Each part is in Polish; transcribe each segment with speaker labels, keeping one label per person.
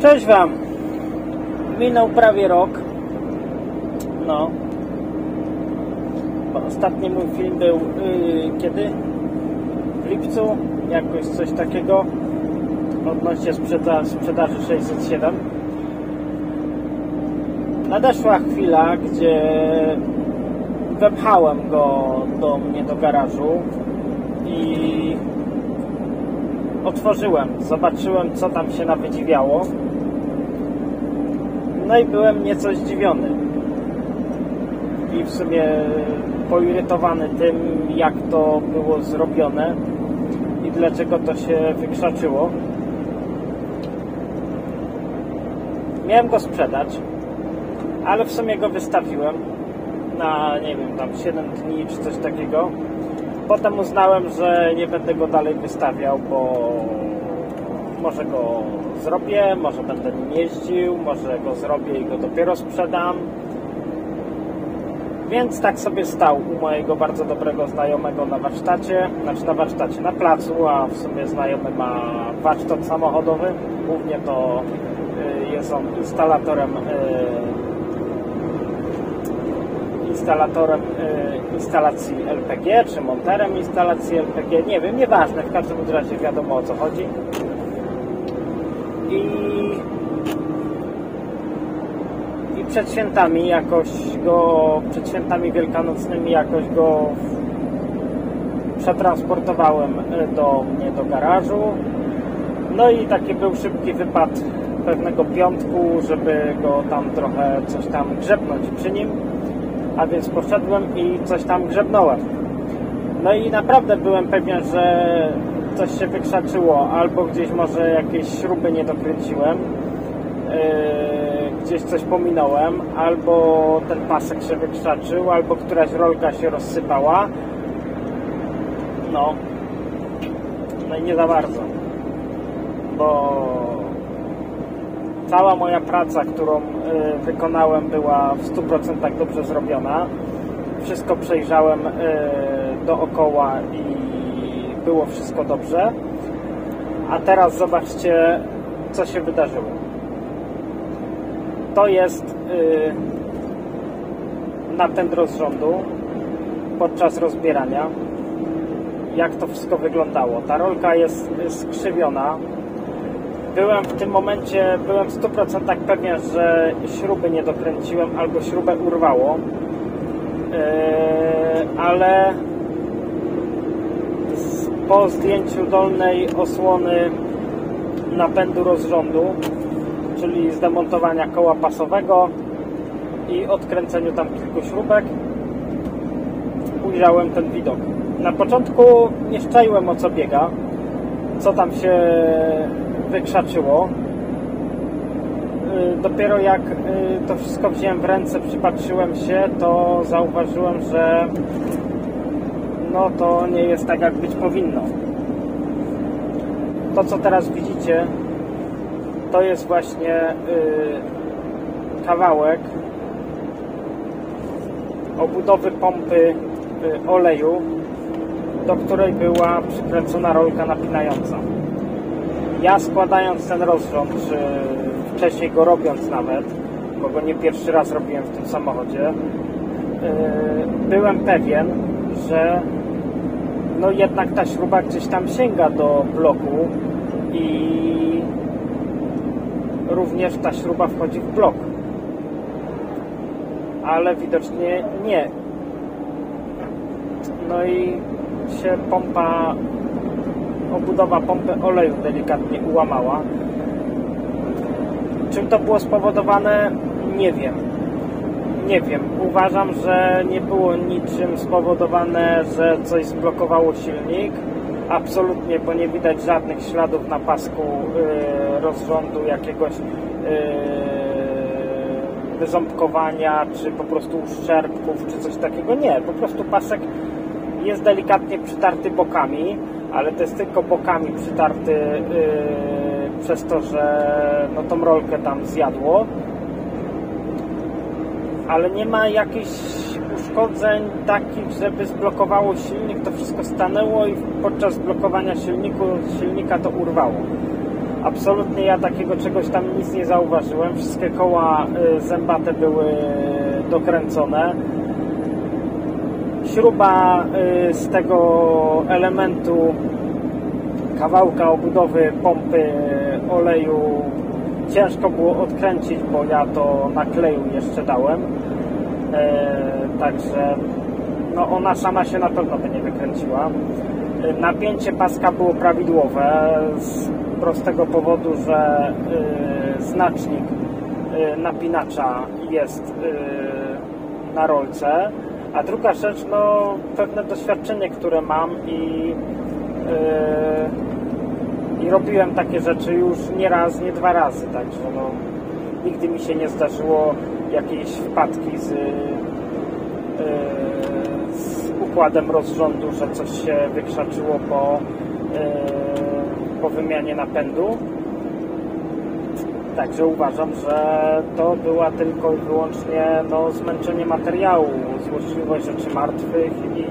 Speaker 1: Cześć Wam! Minął prawie rok. No. Bo ostatni mój film był kiedy? W lipcu? Jakoś coś takiego. Odnośnie sprzedaży 607. Nadeszła chwila, gdzie wepchałem go do mnie do garażu i otworzyłem, zobaczyłem, co tam się nawydziwiało. No i byłem nieco zdziwiony i w sumie poirytowany tym, jak to było zrobione i dlaczego to się wykrzaczyło. Miałem go sprzedać, ale w sumie go wystawiłem na, nie wiem, tam 7 dni czy coś takiego. Potem uznałem, że nie będę go dalej wystawiał, bo może go zrobię, może będę nim jeździł, może go zrobię i go dopiero sprzedam. Więc tak sobie stał u mojego bardzo dobrego znajomego na warsztacie, na placu, a w sumie znajomy ma warsztat samochodowy. Głównie to jest on instalatorem instalacji LPG, czy monterem instalacji LPG, nie wiem, nieważne, w każdym razie wiadomo, o co chodzi. I przed świętami przed świętami wielkanocnymi jakoś go przetransportowałem do mnie do garażu. No i taki był szybki wypad pewnego piątku, żeby go tam trochę coś tam grzebnąć przy nim. A więc poszedłem i coś tam grzebnąłem. No i naprawdę byłem pewien, że coś się wykrzaczyło, albo gdzieś może jakieś śruby nie dokręciłem, gdzieś coś pominąłem, albo ten pasek się wykrzaczył, albo któraś rolka się rozsypała. No i nie za bardzo, bo cała moja praca, którą wykonałem, była w 100% dobrze zrobiona. Wszystko przejrzałem dookoła i było wszystko dobrze. A teraz zobaczcie, co się wydarzyło. To jest napęd rozrządu podczas rozbierania. Jak to wszystko wyglądało. Ta rolka jest skrzywiona. Byłem w tym momencie, byłem w 100% pewien, że śruby nie dokręciłem albo śrubę urwało, ale po zdjęciu dolnej osłony napędu rozrządu, czyli zdemontowania koła pasowego i odkręceniu tam kilku śrubek, ujrzałem ten widok. Na początku nie szczaiłem, o co biega, co tam się wykrzaczyło. Dopiero jak to wszystko wziąłem w ręce, przypatrzyłem się, to zauważyłem, że no to nie jest tak, jak być powinno. To, co teraz widzicie, to jest właśnie kawałek obudowy pompy oleju, do której była przykręcona rolka napinająca. Ja składając ten rozrząd, czy wcześniej go robiąc nawet, bo go nie pierwszy raz robiłem w tym samochodzie, byłem pewien, że no jednak ta śruba gdzieś tam sięga do bloku i również ta śruba wchodzi w blok. Ale widocznie nie. No i się obudowa pompy oleju delikatnie ułamała. Czym to było spowodowane? Nie wiem. Uważam, że nie było niczym spowodowane, że coś zblokowało silnik. Absolutnie, bo nie widać żadnych śladów na pasku rozrządu, jakiegoś wyząbkowania, czy po prostu uszczerbków, czy coś takiego. Nie, po prostu pasek jest delikatnie przytarty bokami, ale to jest tylko bokami przytarty przez to, że no tą rolkę tam zjadło. Ale nie ma jakichś uszkodzeń takich, żeby zblokowało silnik, to wszystko stanęło i podczas blokowania silnika to urwało. Absolutnie ja takiego czegoś tam nic nie zauważyłem. Wszystkie koła zębate były dokręcone. Śruba z tego elementu kawałka obudowy pompy oleju ciężko było odkręcić, bo ja to na kleju jeszcze dałem. Także no ona sama się na pewno by nie wykręciła. Napięcie paska było prawidłowe z prostego powodu, że znacznik napinacza jest na rolce. A druga rzecz, no pewne doświadczenie, które mam i robiłem takie rzeczy już nie raz, nie dwa razy, także no, nigdy mi się nie zdarzyło jakiejś wpadki z układem rozrządu, że coś się wykrzaczyło po wymianie napędu. Także uważam, że to była tylko i wyłącznie no, zmęczenie materiału, złośliwość rzeczy martwych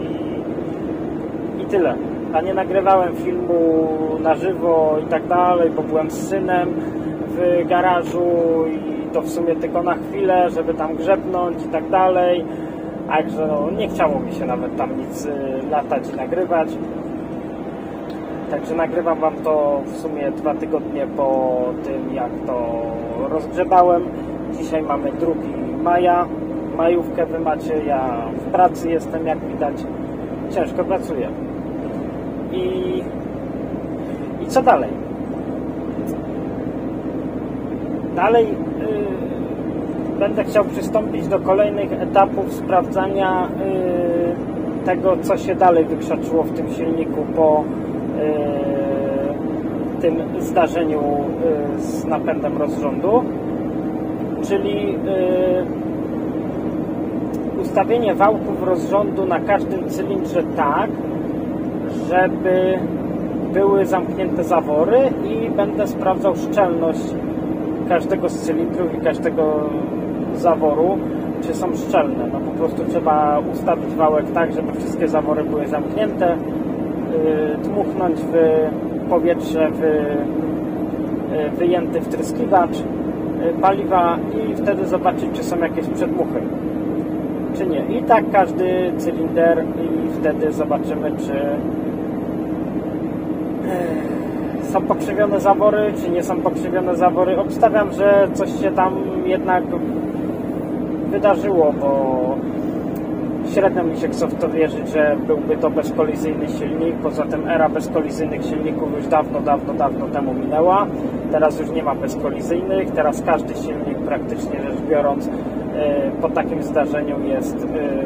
Speaker 1: i tyle. A nie nagrywałem filmu na żywo i tak dalej, bo byłem z synem w garażu i to w sumie tylko na chwilę, żeby tam grzebnąć i tak dalej. Także no, nie chciało mi się nawet tam nic latać i nagrywać. Także nagrywam Wam to w sumie 2 tygodnie po tym, jak to rozgrzebałem. Dzisiaj mamy 2 maja. Majówkę Wy macie, ja w pracy jestem, jak widać. Ciężko pracuję. I co dalej? Dalej będę chciał przystąpić do kolejnych etapów sprawdzania tego, co się dalej wykrzaczyło w tym silniku po tym zdarzeniu z napędem rozrządu, czyli ustawienie wałków rozrządu na każdym cylindrze tak, żeby były zamknięte zawory i będę sprawdzał szczelność każdego z cylindrów i każdego zaworu, czy są szczelne. No po prostu trzeba ustawić wałek tak, żeby wszystkie zawory były zamknięte, dmuchnąć w powietrze wyjęty wtryskiwacz paliwa i wtedy zobaczyć, czy są jakieś przedmuchy, czy nie. I tak każdy cylinder i wtedy zobaczymy, czy są pokrzywione zawory, czy nie są pokrzywione zawory. Obstawiam, że coś się tam jednak wydarzyło, bo średnio mi się chce w to wierzyć, że byłby to bezkolizyjny silnik. Poza tym era bezkolizyjnych silników już dawno temu minęła. Teraz już nie ma bezkolizyjnych. Teraz każdy silnik, praktycznie rzecz biorąc, po takim zdarzeniu jest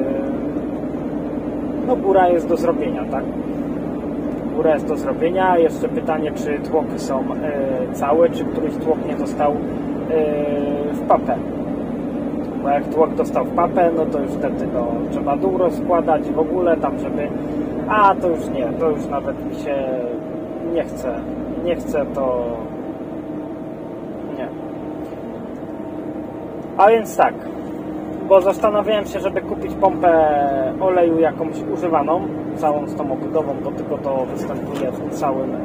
Speaker 1: no góra jest do zrobienia, tak? Góra jest do zrobienia. Jeszcze pytanie, czy tłoki są całe, czy któryś tłok nie został w papę. Bo jak tłok dostał w papę, no to już wtedy no, trzeba dół rozkładać w ogóle tam, żeby... A, to już nie, to już nawet mi się nie chce to... Nie. A więc tak, bo zastanawiałem się, żeby kupić pompę oleju jakąś używaną, całą z tą obudową, bo tylko to występuje w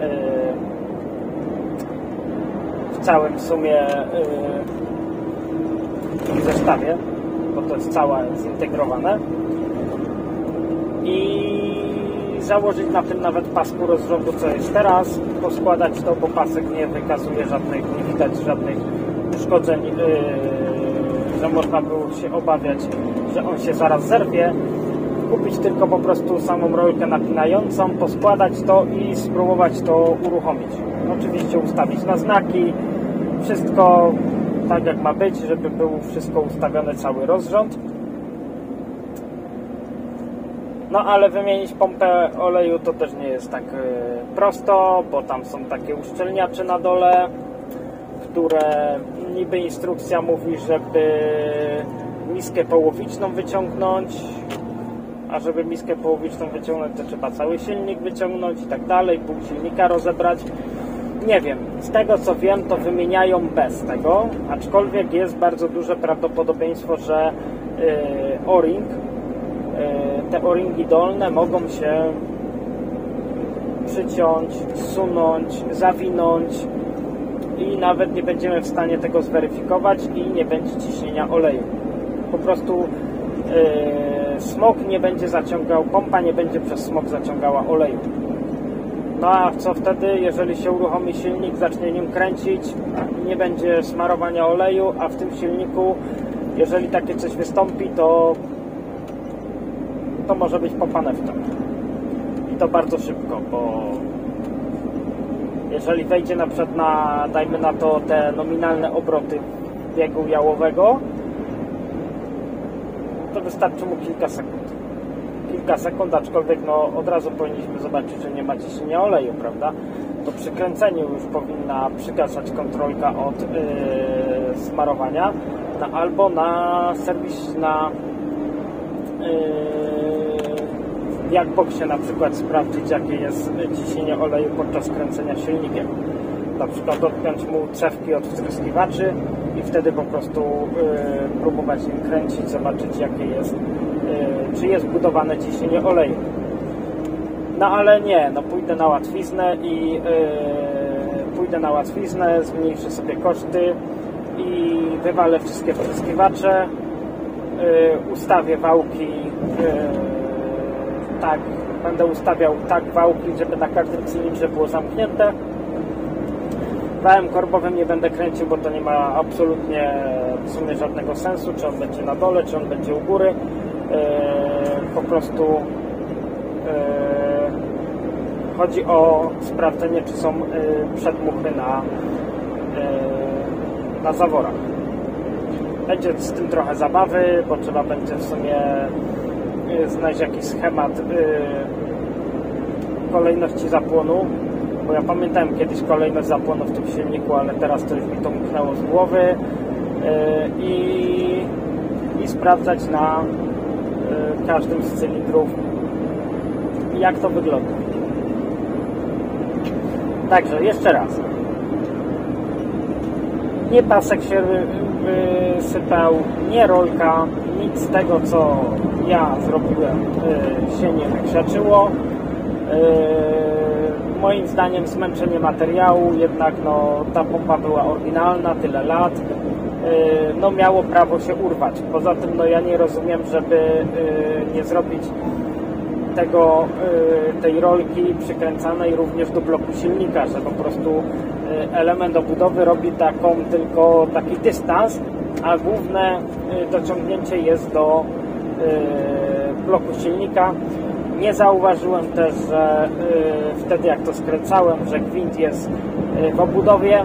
Speaker 1: całym w sumie zestawie, bo to jest całe zintegrowane, i założyć na tym nawet pasku rozrządu, co jest teraz, poskładać to, bo pasek nie wykazuje żadnych, nie widać żadnych uszkodzeń, że można było się obawiać, że on się zaraz zerwie. Kupić tylko po prostu samą rolkę napinającą, poskładać to i spróbować to uruchomić. Oczywiście ustawić na znaki, wszystko tak jak ma być, żeby był wszystko ustawione, cały rozrząd. No ale wymienić pompę oleju to też nie jest tak prosto, bo tam są takie uszczelniacze na dole, które niby instrukcja mówi, żeby miskę połowiczną wyciągnąć, a żeby miskę połowiczną wyciągnąć, to trzeba cały silnik wyciągnąć i tak dalej, pół silnika rozebrać. Nie wiem, z tego co wiem, to wymieniają bez tego, aczkolwiek jest bardzo duże prawdopodobieństwo, że o-ring, te o-ringi dolne mogą się przyciąć, zsunąć, zawinąć nawet nie będziemy w stanie tego zweryfikować i nie będzie ciśnienia oleju. Po prostu smog nie będzie zaciągał, pompa nie będzie przez smog zaciągała oleju. No a co wtedy, jeżeli się uruchomi silnik, zacznie nim kręcić, nie będzie smarowania oleju, a w tym silniku, jeżeli takie coś wystąpi, to może być popa nefta. I to bardzo szybko, bo jeżeli wejdzie na przykład na, dajmy na to, te nominalne obroty biegu jałowego, to wystarczy mu kilka sekund. Kilka sekund, aczkolwiek no, od razu powinniśmy zobaczyć, że nie ma ciśnienia oleju, prawda? To przy kręceniu już powinna przygasać kontrolka od smarowania, albo na serwis, na jackboxie na przykład sprawdzić, jakie jest ciśnienie oleju podczas kręcenia silnikiem. Na przykład odpiąć mu cewki od wtryskiwaczy i wtedy po prostu próbować nim kręcić, zobaczyć, jakie jest, czy jest budowane ciśnienie oleju. No ale nie, no pójdę na łatwiznę, zmniejszę sobie koszty i wywalę wszystkie wtryskiwacze, ustawię wałki, tak, będę ustawiał tak wałki, żeby na każdym cylindrze było zamknięte. Wałem korbowym nie będę kręcił, bo to nie ma absolutnie w sumie żadnego sensu, czy on będzie na dole, czy on będzie u góry. Po prostu chodzi o sprawdzenie, czy są przedmuchy na zaworach. Będzie z tym trochę zabawy, bo trzeba będzie w sumie znaleźć jakiś schemat kolejności zapłonu, bo ja pamiętałem kiedyś kolejność zapłonu w tym silniku, ale teraz to już mi to umknęło z głowy, i sprawdzać na każdym z cylindrów, jak to wygląda. Także jeszcze raz, nie pasek się wysypał, nie rolka, nic z tego, co ja zrobiłem, się nie wykrzaczyło. Moim zdaniem zmęczenie materiału, jednak no, ta pompa była oryginalna, tyle lat, no miało prawo się urwać. Poza tym no, ja nie rozumiem, żeby nie zrobić tej rolki przykręcanej również do bloku silnika, że po prostu element obudowy robi tylko taki dystans, a główne dociągnięcie jest do bloku silnika. Nie zauważyłem też, że wtedy jak to skręcałem, że gwint jest w obudowie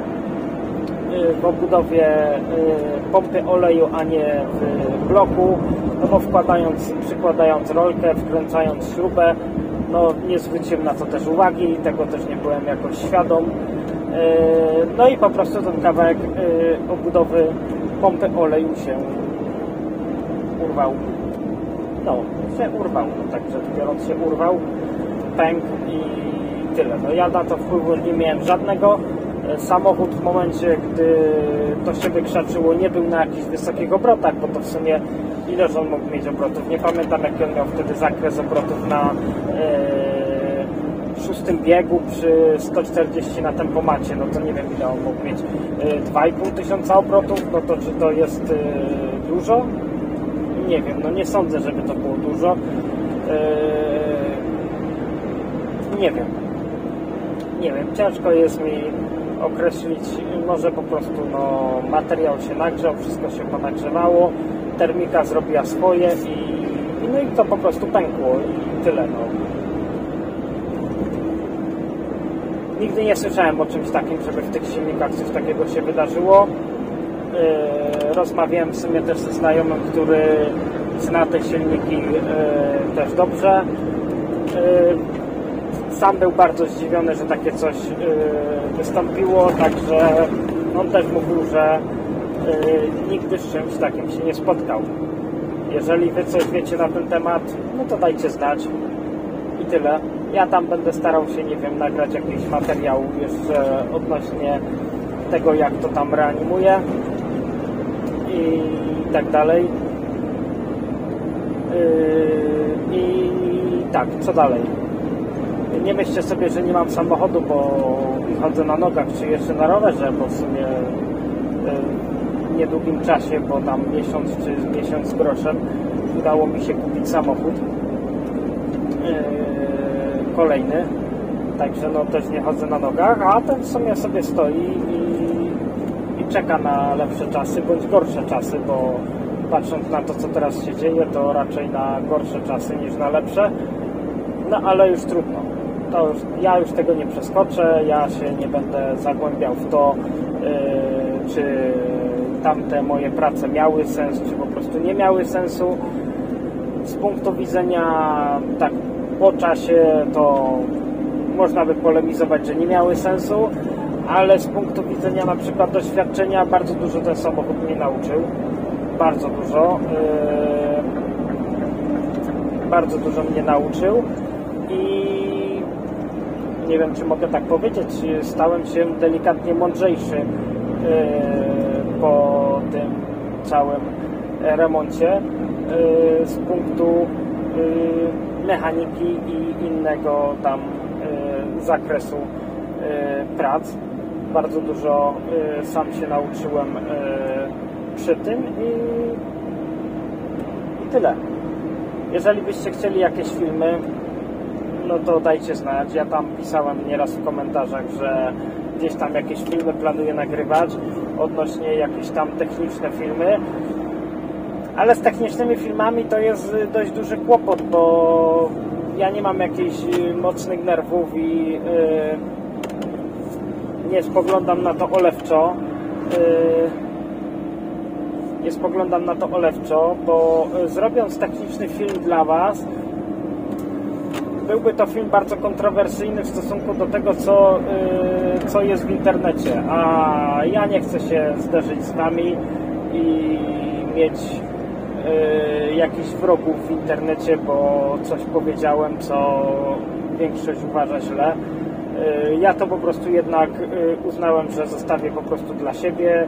Speaker 1: pompy oleju, a nie w bloku, no bo przykładając rolkę, wkręcając śrubę, no nie zwróciłem na to też uwagi, tego też nie byłem jakoś świadom, no i po prostu ten kawałek obudowy pompy oleju się urwał. No, się urwał, także biorąc się urwał, pękł i tyle. No ja na to wpływu nie miałem żadnego. Samochód w momencie, gdy to się wykrzaczyło, nie był na jakichś wysokich obrotach, bo to w sumie ileż on mógł mieć obrotów? Nie pamiętam, jaki on miał wtedy zakres obrotów na 6 biegu przy 140 na tempomacie, no to nie wiem, ile on mógł mieć. 2500 obrotów, no to czy to jest dużo? Nie wiem, no nie sądzę, żeby to było dużo. Nie wiem, ciężko jest mi określić, może po prostu no, materiał się nagrzał, wszystko się ponagrzewało, termika zrobiła swoje no i to po prostu pękło i tyle. No. Nigdy nie słyszałem o czymś takim, żeby w tych silnikach coś takiego się wydarzyło. Rozmawiałem w sumie też ze znajomym, który zna te silniki też dobrze. Sam był bardzo zdziwiony, że takie coś wystąpiło, także on też mówił, że nigdy z czymś takim się nie spotkał. Jeżeli wy coś wiecie na ten temat, no to dajcie znać i tyle. Ja tam będę starał się, nie wiem, nagrać jakiś materiał jeszcze odnośnie tego, jak to tam reanimuje i tak dalej. I tak, co dalej? Nie myślcie sobie, że nie mam samochodu, bo chodzę na nogach, czy jeszcze na rowerze, bo w sumie w niedługim czasie, bo tam miesiąc czy miesiąc z groszem, udało mi się kupić samochód kolejny, także no też nie chodzę na nogach, a ten w sumie sobie stoi i czeka na lepsze czasy bądź gorsze czasy, bo patrząc na to, co teraz się dzieje, to raczej na gorsze czasy niż na lepsze. No ale już trudno. Ja już tego nie przeskoczę, ja się nie będę zagłębiał w to, czy tamte moje prace miały sens, czy po prostu nie miały sensu. Z punktu widzenia tak po czasie to można by polemizować, że nie miały sensu, ale z punktu widzenia na przykład doświadczenia bardzo dużo ten samochód mnie nauczył. Bardzo dużo. Bardzo dużo mnie nauczył i nie wiem, czy mogę tak powiedzieć, stałem się delikatnie mądrzejszy po tym całym remoncie z punktu mechaniki i innego tam zakresu prac. Bardzo dużo sam się nauczyłem przy tym i tyle. Jeżeli byście chcieli jakieś filmy, no to dajcie znać. Ja tam pisałem nieraz w komentarzach, że gdzieś tam jakieś filmy planuję nagrywać odnośnie jakieś tam techniczne filmy, ale z technicznymi filmami to jest dość duży kłopot, bo ja nie mam jakichś mocnych nerwów i nie spoglądam na to olewczo. Nie spoglądam na to olewczo, bo zrobiąc techniczny film dla Was, byłby to film bardzo kontrowersyjny w stosunku do tego, co jest w internecie, a ja nie chcę się zderzyć z Wami i mieć jakichś wrogów w internecie, bo coś powiedziałem, co większość uważa źle. Ja to po prostu jednak uznałem, że zostawię po prostu dla siebie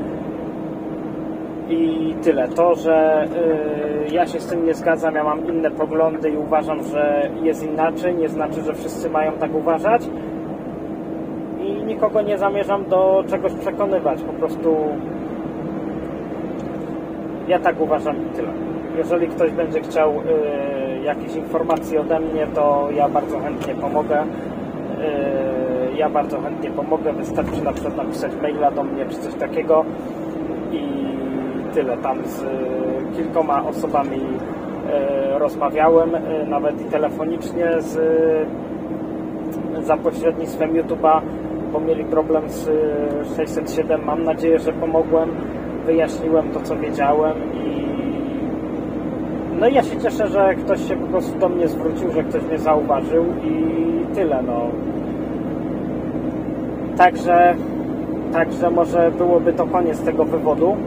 Speaker 1: i tyle. To, że ja się z tym nie zgadzam, ja mam inne poglądy i uważam, że jest inaczej, nie znaczy, że wszyscy mają tak uważać i nikogo nie zamierzam do czegoś przekonywać, po prostu ja tak uważam i tyle. Jeżeli ktoś będzie chciał jakieś informacje ode mnie, to ja bardzo chętnie pomogę. Wystarczy na przykład napisać maila do mnie czy coś takiego i tyle. Tam z kilkoma osobami rozmawiałem, nawet i telefonicznie za pośrednictwem YouTube'a, bo mieli problem z 607. Mam nadzieję, że pomogłem, wyjaśniłem to, co wiedziałem i no i ja się cieszę, że ktoś się po prostu do mnie zwrócił, że ktoś mnie zauważył i tyle, no. Także może byłoby to koniec tego wywodu.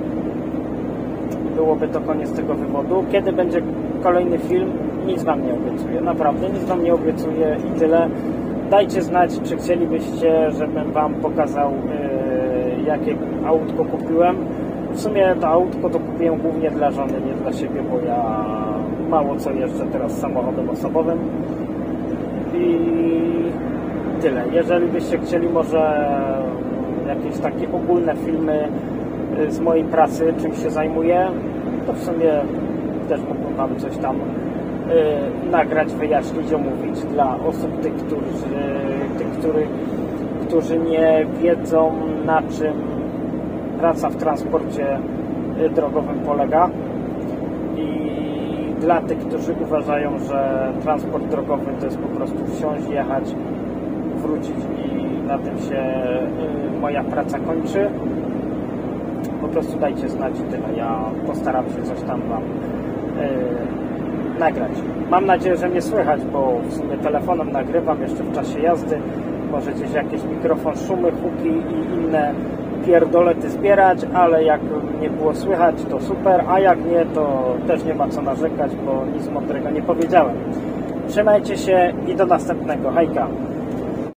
Speaker 1: Kiedy będzie kolejny film? Nic Wam nie obiecuję. Naprawdę, nic Wam nie obiecuję i tyle. Dajcie znać, czy chcielibyście, żebym Wam pokazał, jakie autko kupiłem. W sumie to autko to kupiłem głównie dla żony, nie dla siebie, bo ja mało co jeżdżę teraz samochodem osobowym. I tyle. Jeżeli byście chcieli może jakieś takie ogólne filmy z mojej pracy, czym się zajmuję, to w sumie też mógłbym Wam coś tam nagrać, wyjaśnić, omówić dla osób, którzy nie wiedzą, na czym praca w transporcie drogowym polega, i dla tych, którzy uważają, że transport drogowy to jest po prostu wsiąść, jechać, wrócić i na tym się moja praca kończy. Po prostu dajcie znać i tyle. Ja postaram się coś tam Wam nagrać. Mam nadzieję, że mnie słychać, bo w sumie telefonem nagrywam jeszcze w czasie jazdy. Może gdzieś jakiś mikrofon, szumy, huki i inne pierdolety zbierać, ale jak nie było słychać, to super, a jak nie, to też nie ma co narzekać, bo nic mądrego nie powiedziałem. Trzymajcie się i do następnego. Hejka!